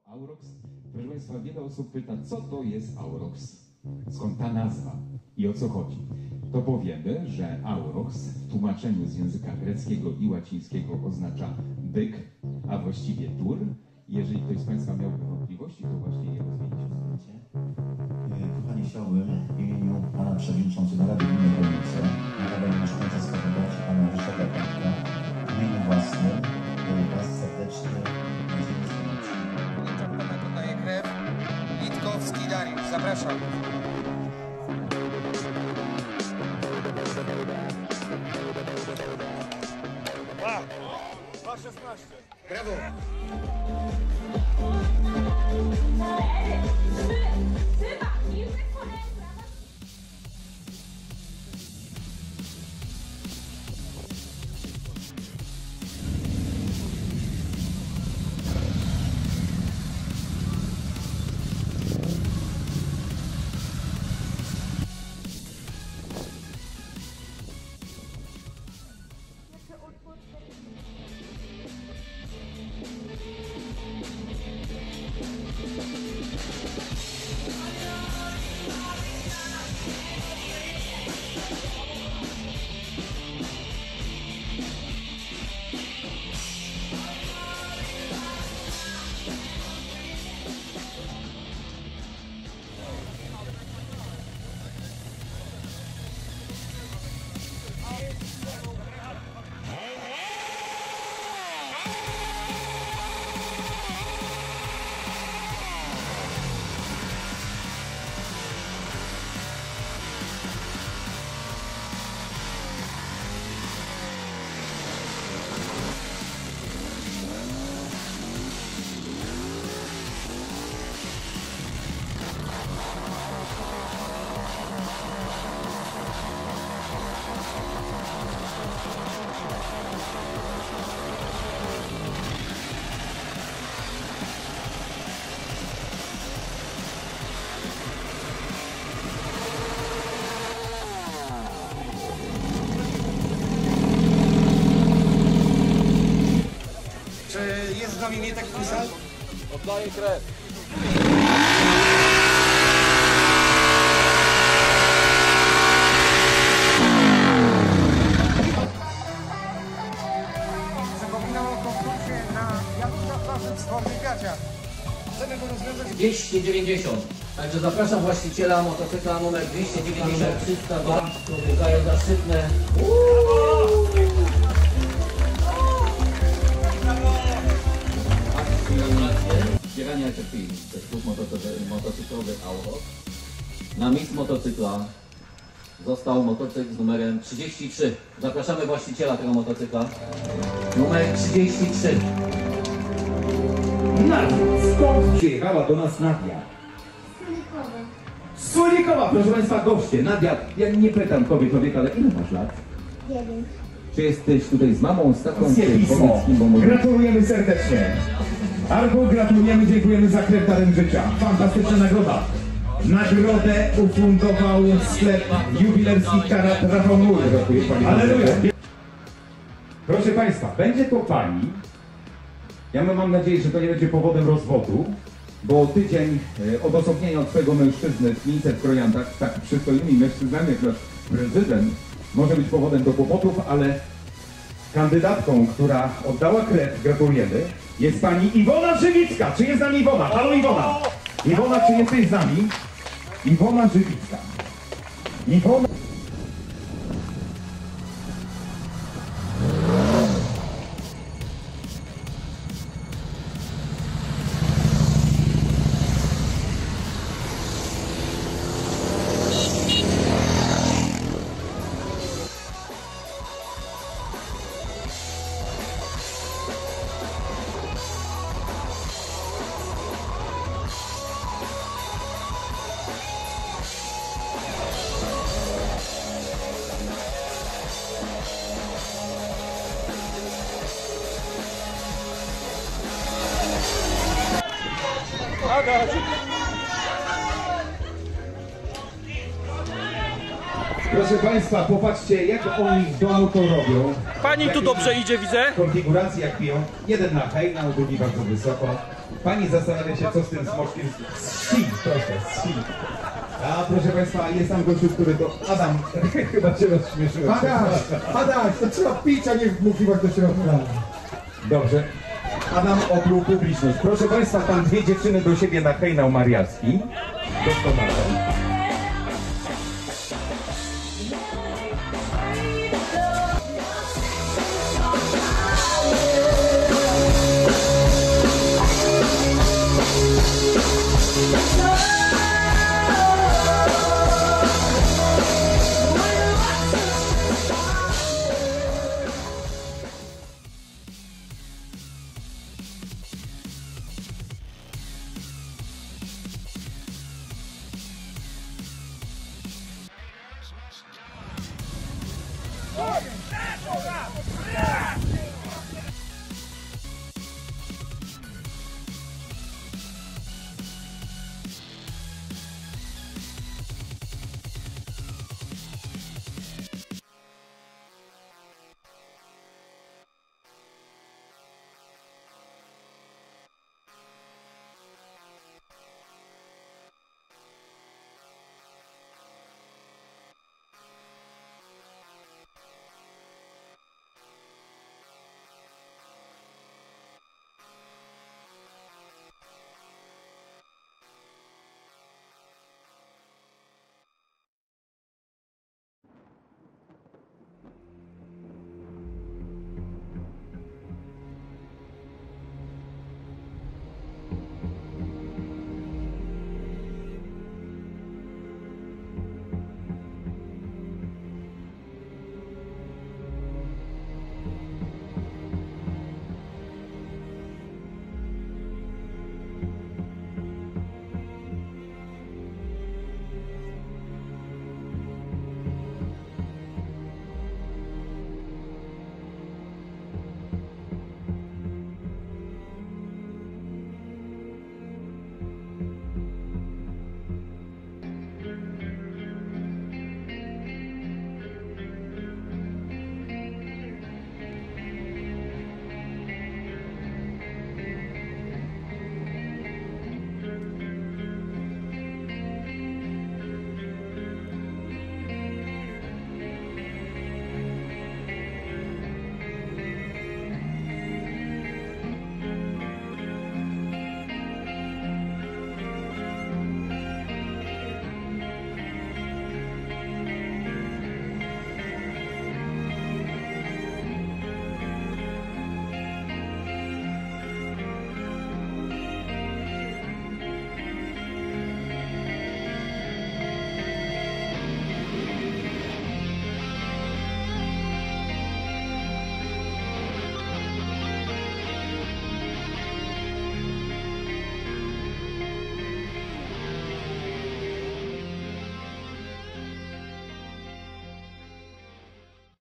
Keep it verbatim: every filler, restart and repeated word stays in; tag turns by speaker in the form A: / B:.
A: Aurochs. Proszę Państwa, wiele osób pyta, co to jest Aurochs? Skąd ta nazwa i o co chodzi? To powiemy, że Aurochs w tłumaczeniu z języka greckiego i łacińskiego oznacza byk, a właściwie tur. Jeżeli ktoś z Państwa miałby wątpliwości, to właśnie je rozwieliśmy.
B: Kochani, chciałbym w imieniu Pana Przewodniczącego Rady Gminy Chojnice, Rady Mieszkańca Skarbowci, Pana Ryszarda Pątka, w imieniu własnym Was serdecznie
C: Pana podaje krew. Litkowski Dariusz, zapraszam.
D: dwa szesnaście.
C: Brawo. Czy jest z nami mnie taki pisał?
D: Oddaję krew.
C: Zapominał o konkursie na Janusa Plażę w Sportnych Gaciach. Chcemy go rozwiązać.
E: dwieście dziewięćdziesiąt. Także zapraszam właściciela motocykla numer dwieście dziewięćdziesiąt trzysta dwa, który daje zaszczytne. Wspierania cierpień przez klub motocyklowy Aurochs. Na mistrz motocykla został motocykl z numerem trzydzieści trzy. Zapraszamy właściciela tego motocykla. Numer trzydzieści trzy.
A: Nadia, skąd przyjechała do nas Nadia? Z Sulikowa, proszę Państwa, goście. Nadia, ja nie pytam kobiet, człowieka, ale ile masz lat?
F: Dziewięć.
A: Czy jesteś tutaj z mamą, z tatą, czy
G: Pismo.
A: powiedz kim, bo może...
G: Gratulujemy serdecznie. Arku, gratulujemy, dziękujemy za krew Darem Życia. Fantastyczna nagroda. Nagrodę ufundował sklep jubilerski Karat Rafał Mur. Aleluja. Proszę Państwa, będzie to pani. Ja mam nadzieję, że to nie będzie powodem rozwodu, bo tydzień e, odosobnienia od swojego mężczyzny w klinice w Krojantach z tak przystojnymi mężczyznami jak nasz prezydent może być powodem do kłopotów, ale kandydatką, która oddała krew, gratulujemy, jest pani Iwona Żywicka. Czy jest z nami Iwona? Halo Iwona! Iwona, czy jesteś z nami? Iwona Żywicka. Iwona...
D: Aga!
G: Proszę Państwa, popatrzcie, jak oni w domu to robią.
D: Pani tu dobrze idzie, widzę.
G: Konfiguracji jak piją. Jeden na hejnał, drugi bardzo wysoko. Pani zastanawia się, co z tym smoczkiem. Si, proszę, si. A proszę Państwa, jest tam gościu, który to... Adam, chyba Cię rozśmieszyłem.
C: Adaś, Adaś, to trzeba pić, a nie wmuchiwać do środka.
G: Dobrze. Adam opluł publiczność. Proszę Państwa, tam dwie dziewczyny do siebie na hejnał mariacki. Doskonale.
C: Oj!